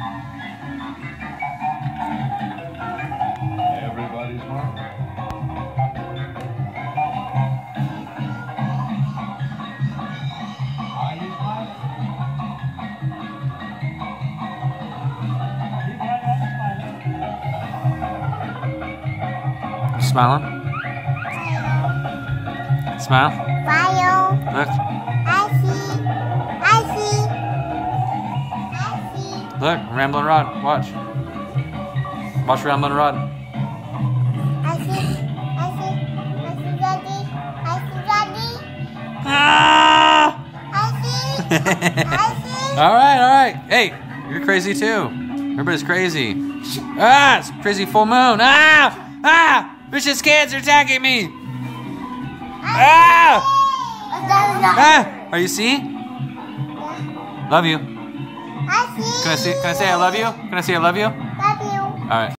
Everybody's smiling. Are you smiling? You smiling? Smile. Smile. Look. I see. Look. Ramblin Rod. Watch. Watch Ramblin Rod. I see Daddy. Ah! I see. All right. Hey, you're crazy too. Everybody's crazy. Ah, it's crazy full moon. Ah! Vicious cats are attacking me. Ah! Are you see? Love you. I see. Can I say I love you? Can I say I love you? Love you. All right.